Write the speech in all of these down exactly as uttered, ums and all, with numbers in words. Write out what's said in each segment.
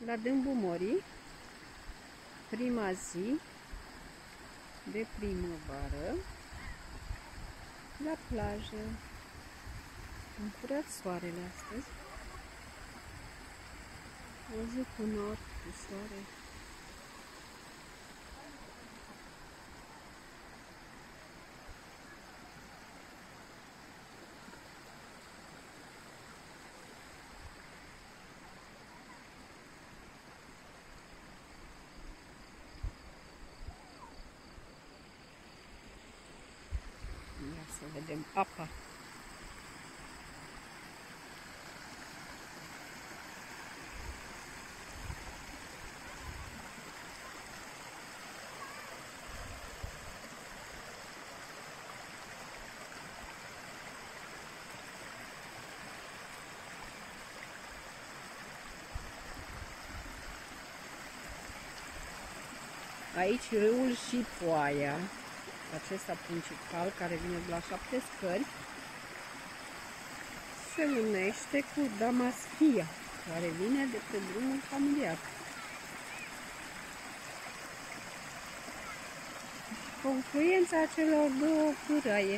la Dâmbul Morii, prima zi de primăvară, la plajă. Am curat soarele astăzi. O zi cu nor, cu soare. Ia să vedem apa. Aici râul și Poaia, acesta principal, care vine de la șapte scări, se unește cu Damaschia, care vine de pe drumul familiar. Confluența celor două pâraie.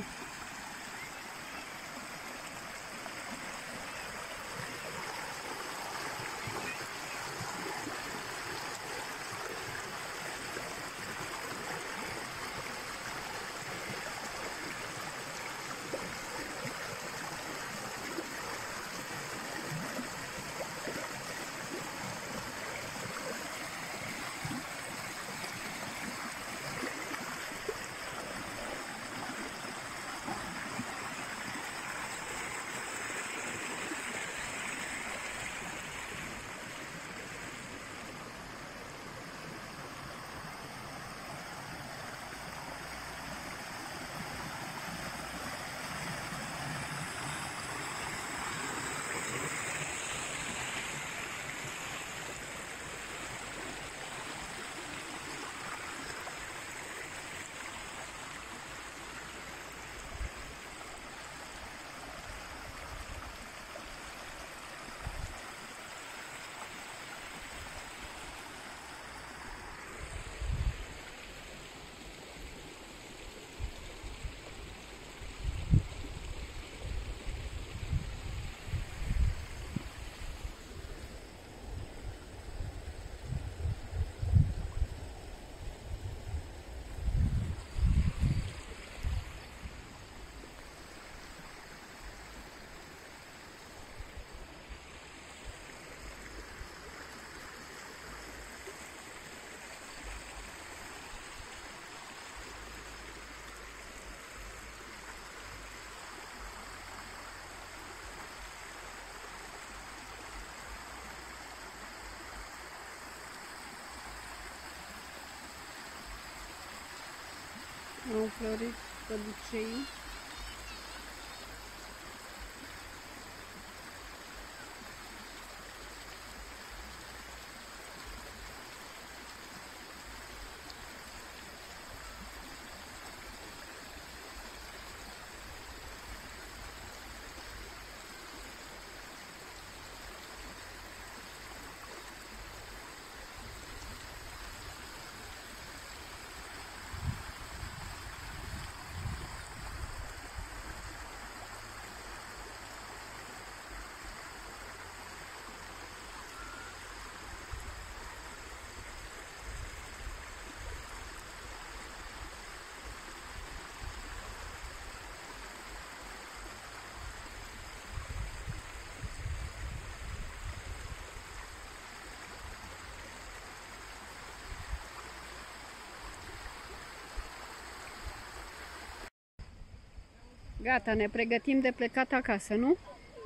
Au înflorit păduceii. Gata, ne pregătim de plecat acasă, nu?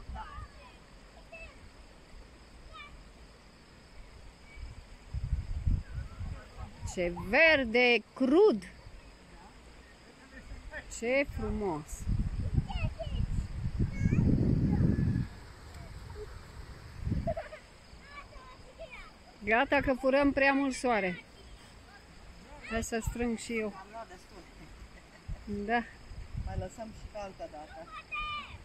Ce verde crud! Ce frumos! Gata că furăm prea mult soare. Hai să strâng și eu. Am luat destul. Da. Mai lăsăm și pe altă dată.